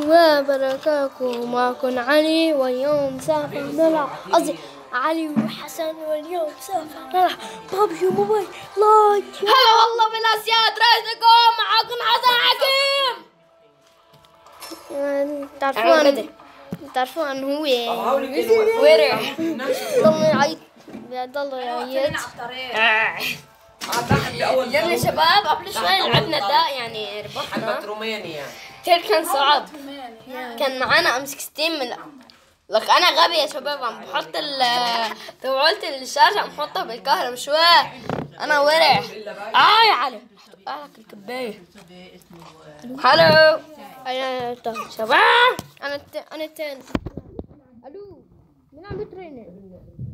وبركاكم معكم علي، واليوم سوف نلعب علي وحسن، واليوم سوف نلعب بابجي موبايل لايت. هلا والله بالاسياد، رئيسكم معكم حسن حكيم. تعرفون هو ورع ضل يعيط. يلا شباب قبل شوي لعبنا داء، يعني ربحنا. رومانيا كان صعب. كان معانا ام 16 من لك. انا غبي يا شباب، عم بحط توعلت الشاشه، عم بحطها بالكهرباء شوي. انا ورع. يا علي حط لك الكبايه. هلو انا شباب، انا الثاني. الو مين عم بترن؟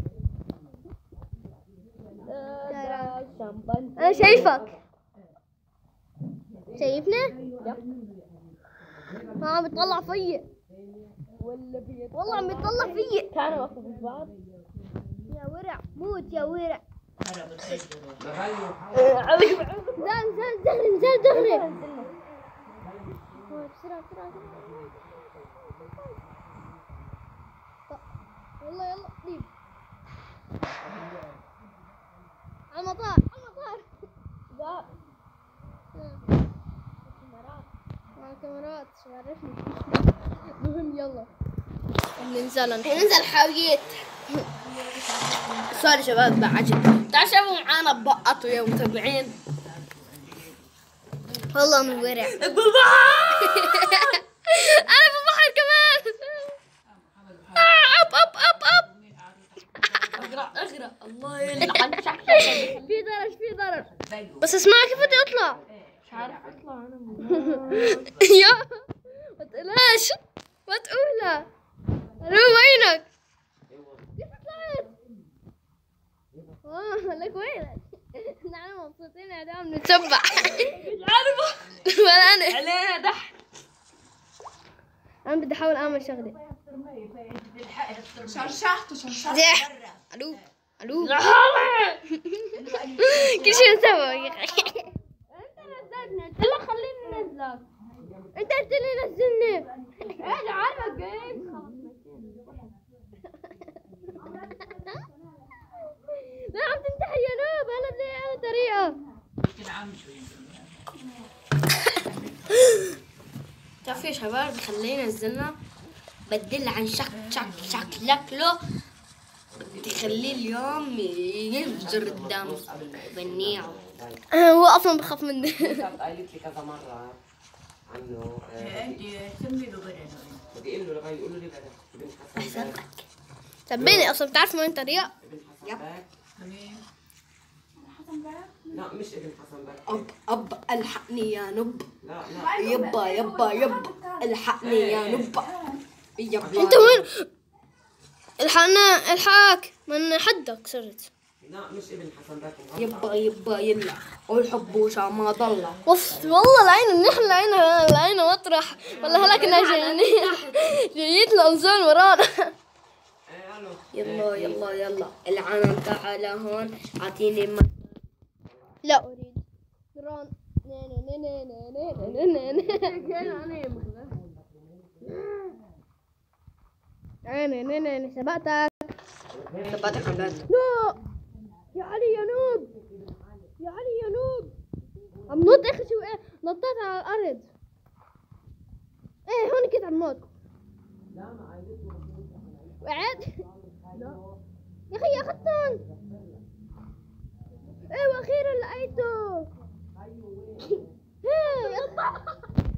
انا شايفك، شايفني؟ عم بتطلع فيي، والله عم بيطلع فيي. كانوا واقفين بعض. يا ورع موت يا ورع. نزل دغري بسرعة بسرعة. يلا يلا قريب. عالمطار لا كاميرات شو عرفني. المهم يلا ننزل حاويات. سوري شباب بعجل. تعالوا شوفوا معانا بقطوا يا متابعين. والله من ورع. انا في البحر كمان. اب اب اب اب. اغرق الله يلعن. في درج بس اسمعها كيف بدي اطلع. مش عارف اطلع انا. يا ما تقلقش، ما تقولها. الو وينك؟ كيف طلعت؟ لك وينك؟ نحن مبسوطين يا عم نتشبع. مش عارفه ولا انا. علينا دح. انا بدي احاول اعمل شغله. شرشحته الو كل شيء نسوي يا اخي. انت نزلتني، انت لا خليني ننزلك. انت قلت لي نزلني. انا عارفك جايب. لا عم تنتحر يا نوب. انا بدي اعمل طريقه. تعرفوا يا شباب خلينا نزلنا بدل عن شكله. بدي خليه اليوم ينفجر الدم بنيعه. هو اصلا بخاف مني. قالت لي كذا مره عنه. انت سمي له غير بدي اقول له لغايه يقولوا لي ابن حسن باك. تبيني اصلا بتعرف وين طريقه؟ ابن حسن باك. لا مش ابن حسن باك. اب الحقني يا نب. لا لا يبا الحقني يا نب. يبا انت وين؟ الحقك من حدك صرت. لا مش ابن حسن باك. يبا يلا والحب وشا ما ضل. والله العين نحن العين مطرح. والله هلا كنا جايين الانظار ورانا. يلا العنب تعال هون اعطيني لا اريد درون. سبقتك. ثباتك على الباب. لا يا علي يا نوب. عم نط اخي. شو ايه نطيت على الارض. ايه هون كنت عم نط. وقعت. يا اخي اخذتهم. ايه واخيرا لقيته. يلا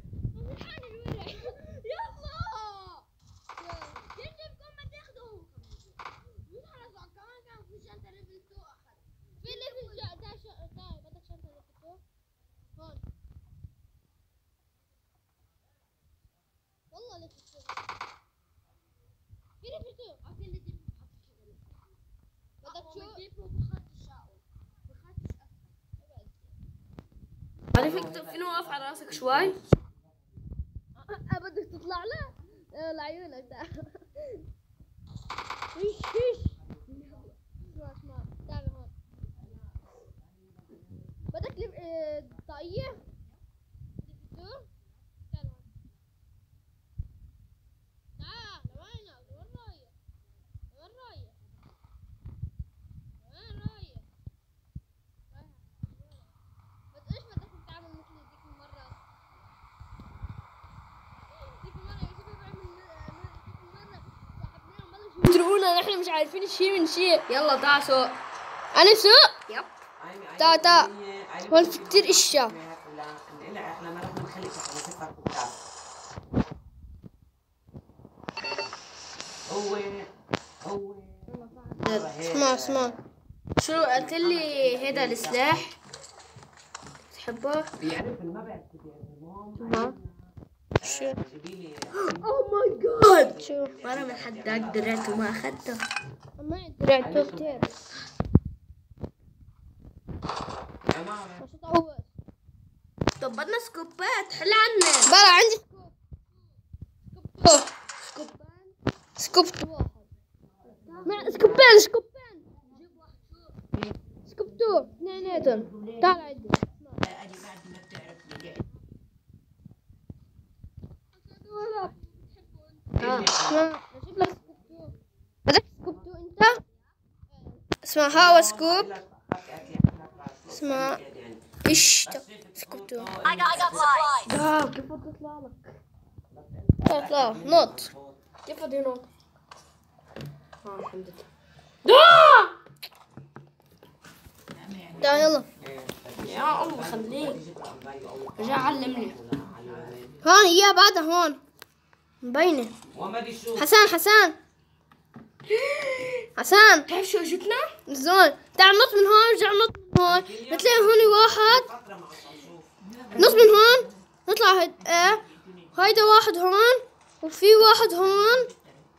والله ليش عارفك فين واقف على راسك شوي. بدك تطلع له لعيونك تعال. هش اسمع تعال هون. بدك طاقية؟ تعال هون. سوقونا نحن مش عارفين شيء من شيء. يلا تعال سوق. انا سوق. يب. تا هون في كتير اشياء. احنا ما رح نخليك نسفر كتاب. هو اسمع شو قلت لي هيدا السلاح تحبه؟ بيعرف ما بعرف كيف شو اوه ماي جاد. شو وانا من حداك درعت وما اخذته. ما درعته كتير. طب بدنا سكوبات حل عنا. بلا عندي سكوب. سكوب واحد. سكوبين سكوب تو اثنيناتهم. تعال عندي. اجيب لك سكوب تو. بدك سكوب تو انت؟ اسمع هاو سكوب. اسمع ايش سكوب تو. كيف تطلع لك؟ اطلع نط. كيف بدي نط؟ الحمد لله. تعال يلا. يا الله خليك. رجع علمني. هون اياه بعدها هون مبينة. حسان بتعرف شو اجتنا؟ زون تعال نط من هون ورجع نط من هون. بتلاقي هون واحد. نط من هون نطلع هيدا واحد هون وفي واحد هون.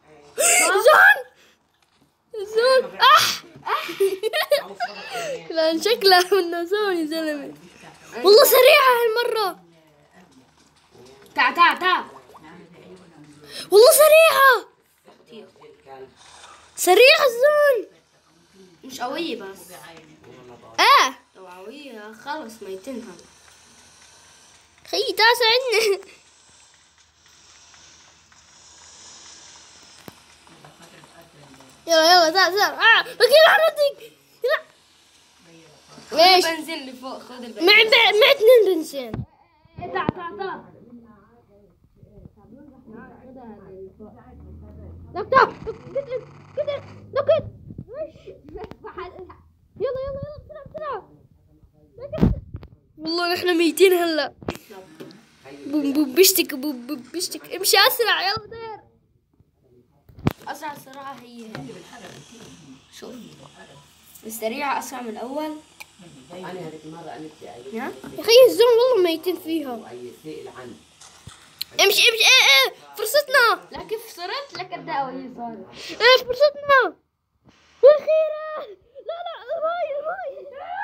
زون لا شكله منه زون يا زلمة. والله سريعة هالمرة. تعال والله سريعة الزون. مش قوية بس. لو قوية خلص ميتينها. خيي تعال ساعدني. يلا تعال اوكي لا ردك. لا ليش؟ البنزين اللي فوق خذ البنزين. معي 2 بنزين. تعال دكتور كده يلا بسرعة. والله نحن ميتين هلا. بشتك امشي اسرع يلا دير. اسرع سرعة هي شوف السريعة اسرع من الاول. انا هذيك المره قلت لي يا اخي الزون والله ميتين فيها. امشي فرصتنا. لا كيف صرت لك الدعوة هي صارت. فرصتنا واخيرا. لا الماي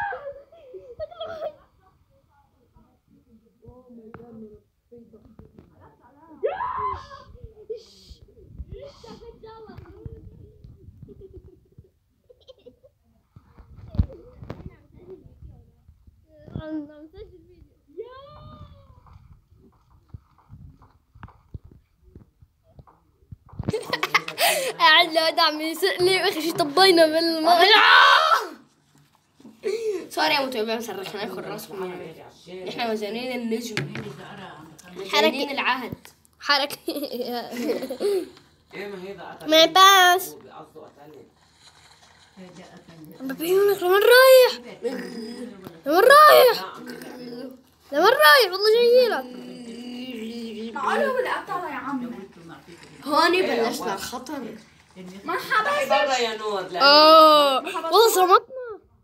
قاعد لا عم يسق لي واخي شي طبينا بالماء. سوري يا متابعين صرخنا ناخذ راسكم يعني. نحن مزانين النجم. حركة العهد. حركة ما باس بعيونك. لمن رايح والله جاي لك. تعالوا بالقطار يا عم. هون بلشنا الخطر. مرحبا برا يا نور. والله صمتنا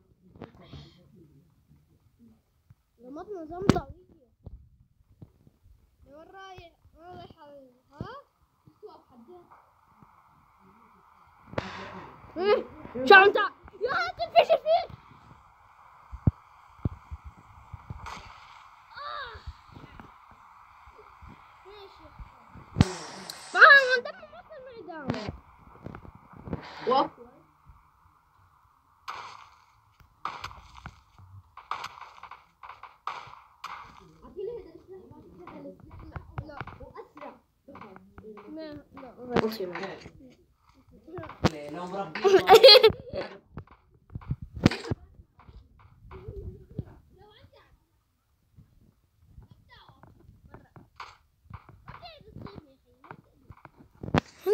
زمطة. لمن رايح ها شو عم تعمل يا تنفش فيك. معاهم دم مصر معدام. لو مربي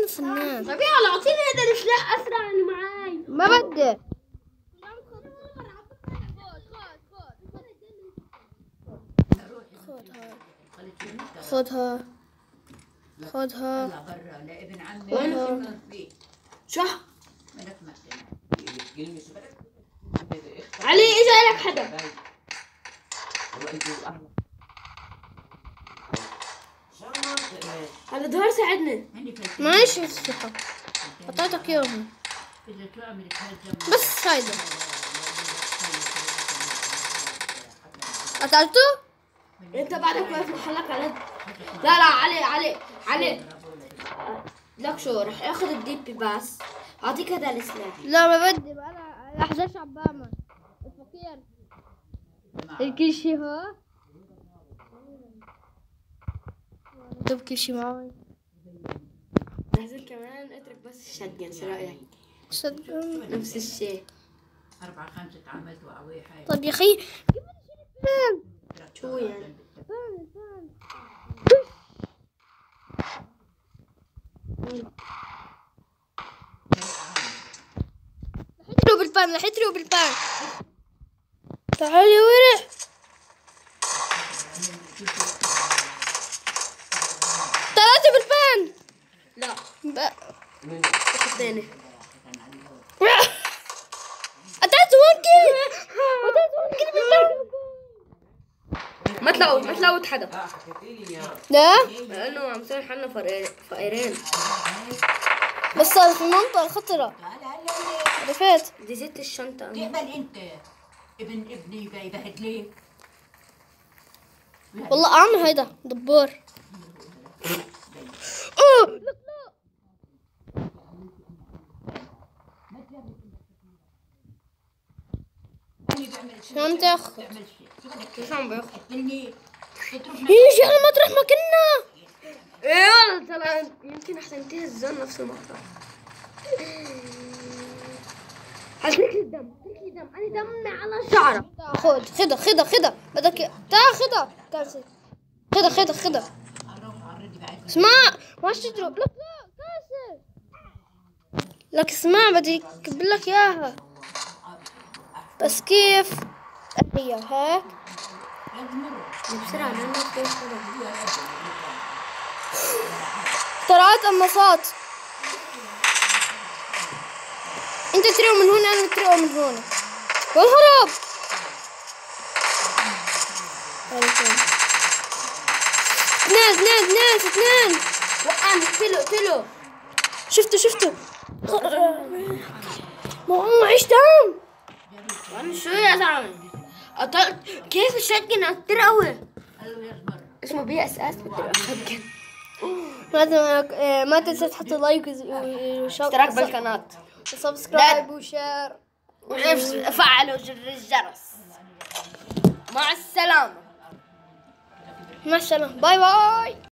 انا فنان. طب يلا اعطيني هذا السلاح اسرع اللي معاي. ما بدي. خذها خذها. برا لابن عمي خذها. شو ملك علي اجا لك حدا. هذا ظهر ساعدني. معيش السلاح، حطيتك اياهم بس. هيدا قتلته؟ انت بعدك واقف محلك على لا علي لك شو رح اخذ الدي بي بس اعطيك هذا السلاح. لا ما بدي، انا احزاش عبامة الفقير الكل شي. ها دوب كل شي معي. نزل كمان اترك بس الشتجن. شو رايك؟ صدق نفس الشيء. 4 5 عملت وقوي حي. طيب يا اخي شو يعني؟ لحيت له بالبان. تعال يا ورع. طلعت بالبان. لا ب... اثنين. قتلت هون بالبان. ما تلوت حدا لا لانه عم يصير حنا فقيرين. بس صار في المنطقة الخطرة. عرفت؟ دي زيت الشنطة. تقبل انت ابن ابني يبهد ليك. والله اعمل هيدا دبور. اوه شو عم تاخذ؟ شو عم بياخذ؟ يجي على مطرح ما كنا. يلا طلع يمكن احسن ينتهي الزون نفس المقطع. هاتلك الدم. انا دمي على شعرك. خدها بدك تاخدها. كاسر خدها. اسمع ما تضرب. لك لا كاسر. لك اسمع بدي اكب لك اياها بس كيف هي هيك. بسرعة لأنه طلعت قمصات. انت تريو من هون انا تريو من هون والهرب. اثنين وقعني اقتله. شفته معيش دم. وانا شو يا زلمة كيف الشتجن أكتر قوي. اسمه بي اس اس الشتجن. ما تنسى تحط لايك اشتراك بالقناة وسبسكرايب وشير وفعلوا زر الجرس. مع السلامة. مع السلامة. باي